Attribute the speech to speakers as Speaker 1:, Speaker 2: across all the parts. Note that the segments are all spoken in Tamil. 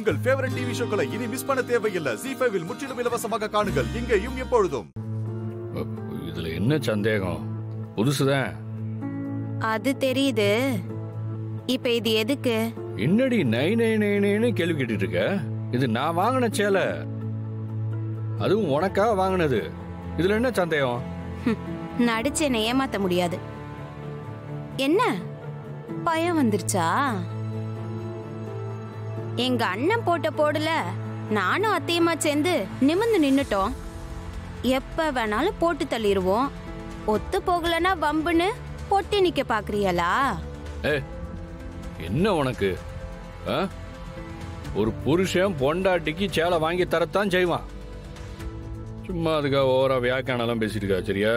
Speaker 1: உங்கள் ஃபேவரட் டிவி ஷோக்களை இனி மிஸ் பண்ண தேவையில்லை. Zee5 இல் முற்றிலும் இலவசமாக காணுங்கள். இங்கேயும் எப்பொழுதும்.
Speaker 2: இதுல என்ன சந்தேகம்? புதுசுதான்.
Speaker 3: அது தெரியுது. இப்ப இது எதுக்கு?
Speaker 2: என்னடி நை நை நைன்னு கேள்வி கேட்டுட்டு இருக்க? இது நான் வாங்கின சேலை, அதுவும் உனக்காக வாங்கினது. இதுல என்ன சந்தேகம்?
Speaker 3: நடிச்சு என்ன ஏமாத்த முடியாது. என்ன பயம் வந்துருச்சா? எங்க அண்ணன் போட்ட போடல நானும் அத்தையமா சேர்ந்து நிமிர்ந்து நின்னுட்டோம். எப்ப வேணாலும் போட்டு தள்ளிடுவோம். ஒத்து போகலன்னா வம்புன்னு பொட்டி நிக்க பாக்குறீங்களா?
Speaker 2: என்ன உனக்கு? ஒரு புருஷன் பொண்டாட்டிக்கு சேலை வாங்கி தரத்தான் செய்வான். சும்மா அதுக்காக ஓவரா வியாக்கியானெல்லாம் பேசிட்டு இருக்கா. சரியா?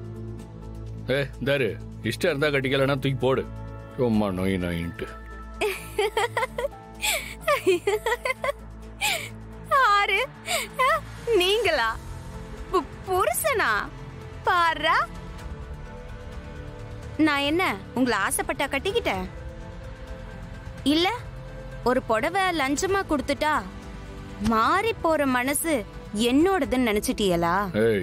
Speaker 2: தாரு இஷ்டம் இருந்தா கட்டிக்கலன்னா தூக்கி போடு. சும்மா நோய் நோயின்ட்டு.
Speaker 3: ஆறு நீங்களா? புருஷனா? பாரா, நான் என்ன உங்களை ஆசைப்பட்டா கட்டிக்கிட்டேன்? இல்ல ஒரு புடவை லஞ்சமா கொடுத்துட்டா மாறி போற மனசு என்னோடதுன்னு நினைச்சிட்டீங்களா?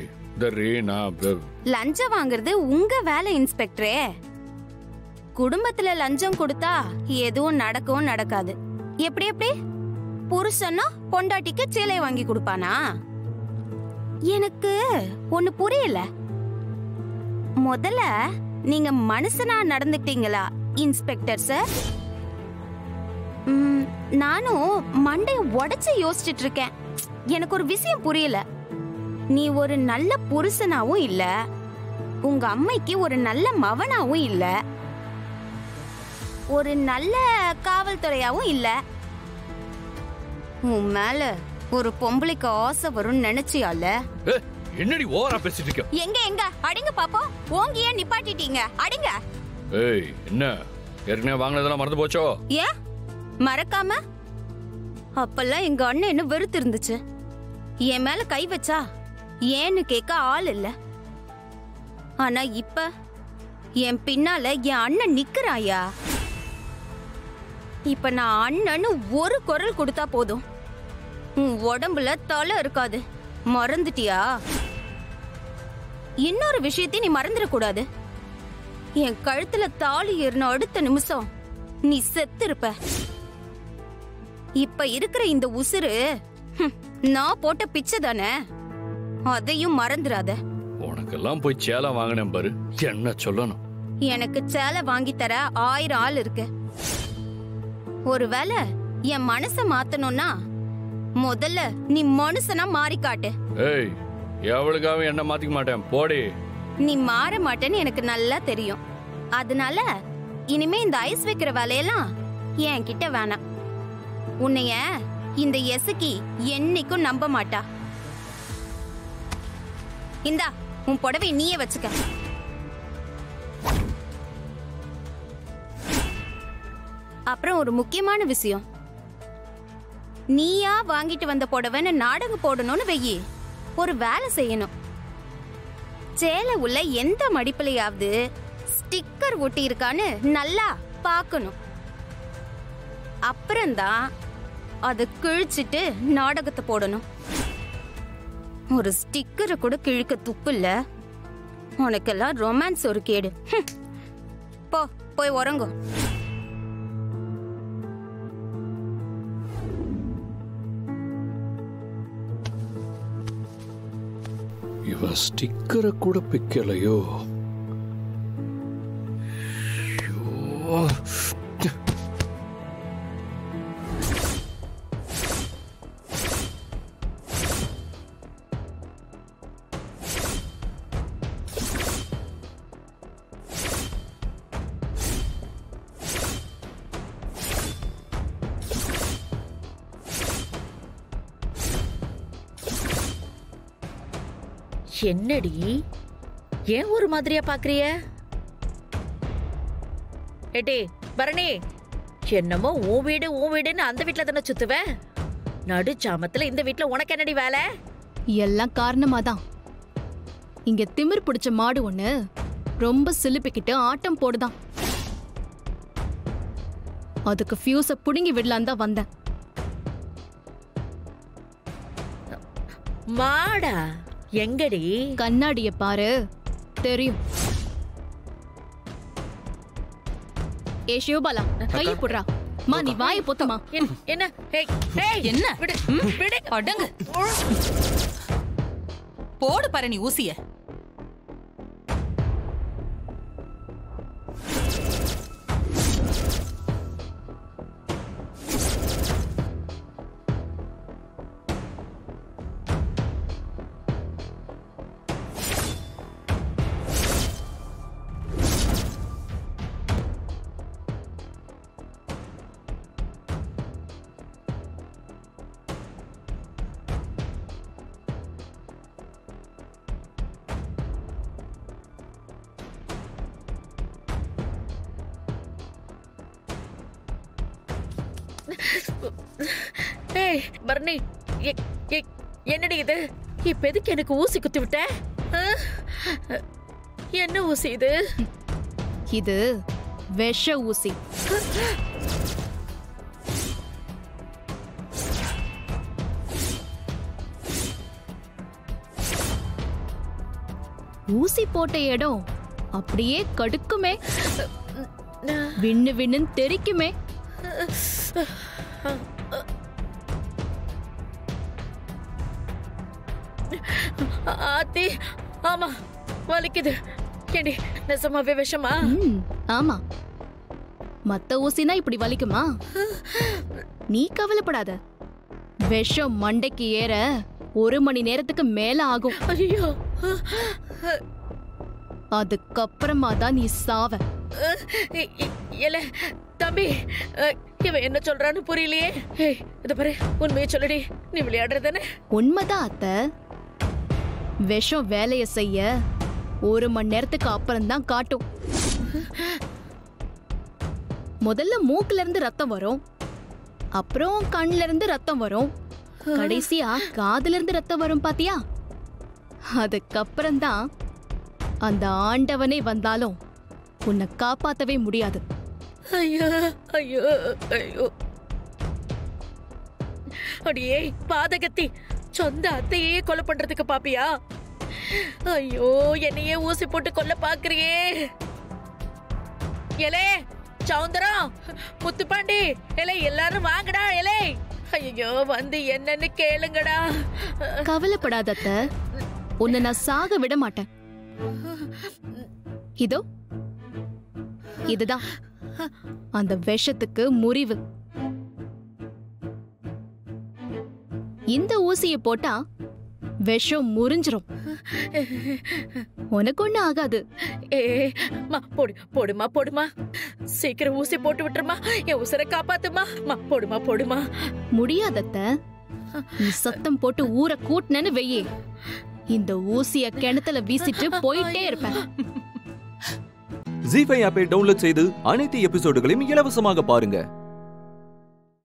Speaker 3: லஞ்சம் வாங்குறது உங்க வேலை இன்ஸ்பெக்டரே. குடும்பத்துல லஞ்சம் கொடுத்தா எதுவும் நடக்கவும் நடக்காது. எப்படி எப்படி புருஷனா பொண்டாட்டிக்கு சேலை வாங்கி கொடுப்பானா? எனக்கு ஒண்ணு புரியல. முதல்ல நீங்க மனுஷனா நடந்துட்டீங்களா இன்ஸ்பெக்டர் சார்? நானும் மண்டைய உடைச்சு யோசிச்சுட்டு இருக்கேன். எனக்கு ஒரு விஷயம் புரியல. நீ ஒரு நல்ல புருஷனாவும் இல்ல, உங்க அம்மைக்கு ஒரு நல்ல மவனாவும் இல்ல, ஒரு நல்ல காவல்துறையாவும் இல்ல. உன் மேல ஒரு பொம்பளைக்கு ஆசை வரும்னு நினைச்சியால?
Speaker 2: என்னடி ஓவரா பேசிட்டு இருக்க?
Speaker 3: எங்க எங்க அடிங்க பாப்போம். ஓங்கியே நிப்பாட்டிட்டீங்க, அடிங்க.
Speaker 2: என்ன ஏற்கனவே வாங்கினதெல்லாம் மறந்து போச்சோ?
Speaker 3: ஏன் மறக்காம? அப்பெல்லாம் எங்க அண்ணன் என்ன வெறுத்து இருந்துச்சு. என் மேல கை வச்சா ஏன்னு கேட்க ஆள் இல்ல. ஆனா இப்ப என் பின்னால என் அண்ணன் நிக்கிறாயா. இப்ப நான் அண்ணன்னு ஒரு குரல் கொடுத்தா போதும், உன் உடம்புல தலை இருக்காது. மறந்துட்டியா? இன்னொரு விஷயத்தையும் நீ மறந்துடக்கூடாது. என் கழுத்துல தாலி ஏறின அடுத்த நிமிஷம் நீ செத்து இருப்ப. இப்ப இருக்கிற இந்த உசுறு நான் போட்ட பிச்சை தானே, அதையும் மறந்துடாத.
Speaker 2: உனக்கெல்லாம் போய் சேலை வாங்கினேன் பாரு, என்ன சொல்லணும்?
Speaker 3: எனக்கு சேலை வாங்கி தர 1000 ஆள் இருக்கு. ஒருவேளை என் மனச மாத்தணும்னா முதல்ல நீ மனுஷனா மாறி காட்டு.
Speaker 2: எவளுக்காக என்ன மாத்திக்க மாட்டேன், போடி.
Speaker 3: நீ மாற மாட்டேன்னு எனக்கு நல்லா தெரியும். அதனால இனிமே இந்த ஐஸ் வைக்கிற வேலையெல்லாம் என்கிட்ட வேணாம். உன்னைய இந்த எசக்கி என்னைக்கும் நம்ப மாட்டா. இந்தா உன் புடவை நீயே வச்சுக்க. அப்புறம் ஒரு முக்கியமான விஷயம், நீயா வாங்கிட்டு வந்த புடவைன்னு நாடகம் போடணும்னு வெயி, ஒரு வேலை செய்யணும். சேலை உள்ள எந்த மடிப்புலையாவது ஸ்டிக்கர் ஒட்டி இருக்கான்னு நல்லா பார்க்கணும். அப்புறம்தான் அதை கிழிச்சிட்டு நாடகத்தை போடணும். ஒரு ஸ்டிக்கரை கூட கிழிக்க துப்பு இல்ல. உனக்கெல்லாம் ரொமான்ஸ் ஒரு கேடு. போய் உறங்கு.
Speaker 2: இவ ஸ்டிக்கரை கூட பிக்கலையோ?
Speaker 4: என்னடி ஏன் ஒரு மாதிரியா பாக்குறிய? ஏடி பரணி, என்னமோ உன் வீடுன்னு அந்த வீட்டுல தானே சுத்துவ. நடு சாமத்துல இந்த வீட்டுல உனக்கு என்னடி வேலை?
Speaker 5: எல்லாம் காரணமாதான். இங்க திமிர் பிடிச்ச மாடு ஒண்ணு ரொம்ப சிலுப்பிக்கிட்டு ஆட்டம் போடுதான். அதுக்கு ஃபியூஸ புடுங்கி விடலான் தான் வந்தேன்.
Speaker 4: மாடா? எங்கடி?
Speaker 5: கண்ணாடிய பாரு, தெரியும். ஏ சிவபாலா, கைய போடுறா. மா, நீ வாயை பொத்துமா.
Speaker 4: என்ன?
Speaker 6: என்ன?
Speaker 4: விடு, விடு.
Speaker 6: அடங்கு. போடு பாரு நீ ஊசிய.
Speaker 4: பரணி, என்னடி இது? இப்ப எதுக்கு எனக்கு ஊசி குத்தி விட்ட? என்ன ஊசி இது?
Speaker 5: இது விஷ ஊசி. ஊசி போட்ட இடம் அப்படியே கடுக்குமே, விண்ணு விண்ணுன்னு தெரிக்குமே.
Speaker 4: ஆத்தி, ஆமா, வலிக்குது. ஏண்டி, நெசமாவே விஷமா?
Speaker 5: ஆமா. மத்த ஊசினா இப்படி வலிக்குமா? நீ கவலைப்படாத. விஷம் மண்டைக்கு ஏற 1 மணி நேரத்துக்கு மேல ஆகும்.
Speaker 4: ஐயோ,
Speaker 5: அதுக்கப்புறமா தான் நீ சாவ.
Speaker 4: இல்ல தம்பி, இவன் என்ன சொல்றான்னு புரியலையே. இத பாரு, உண்மையை சொல்லடி. நீ விளையாடுறதானே?
Speaker 5: உண்மைதான் அத்தை. விஷம் வேலைய செய்ய 1 மணி நேரத்துக்கு அப்புறம் தான் காட்டும். முதல்ல மூக்குல இருந்து ரத்தம் வரும், அப்புறம் கண்ணுல இருந்து ரத்தம் வரும், கடைசியா காதுல இருந்து ரத்தம் வரும். பாத்தியா? அதுக்கப்புறம் தான் அந்த ஆண்டவனே வந்தாலும் உன்னை காப்பாத்தவே முடியாது.
Speaker 4: ஐயோ ஐயோ ஐயோ, அடியே பாதகத்தி, சொந்த அத்தையே கொலை பண்றதுக்கு பாப்பியா? ஐயோ, என்னையே ஊசி போட்டு கொல்ல பாக்குறியே. எலே சௌந்தரம், முத்துப்பாண்டி, எலே எல்லாரும் வாங்கடா. எலே, ஐயோ, வந்து என்னன்னு கேளுங்கடா.
Speaker 5: கவலைப்படாத அத்தை, உன்னை நான் சாக விட மாட்டேன். இதோ இதுதான் அந்த விஷத்துக்கு முறிவு. இந்த ஊசியை போட்டா விஷம் முறிஞ்சிரும். உனக்கு ஒண்ணு ஆகாது.
Speaker 4: போடுமா போடுமா, சீக்கிரம் ஊசி போட்டு விட்டுருமா, என் உசுரை காப்பாத்துமா. போடுமா போடுமா.
Speaker 5: முடியாதத்த, நீ சத்தம் போட்டு ஊரை கூட்டினு வெய்யே, இந்த ஊசிய கிணத்துல வீசிட்டு போயிட்டே இருப்பேன்.
Speaker 7: ஜீ5 ஆப்பை டவுன்லோட் செய்து அனைத்து எபிசோடுகளையும் இலவசமாக பாருங்க.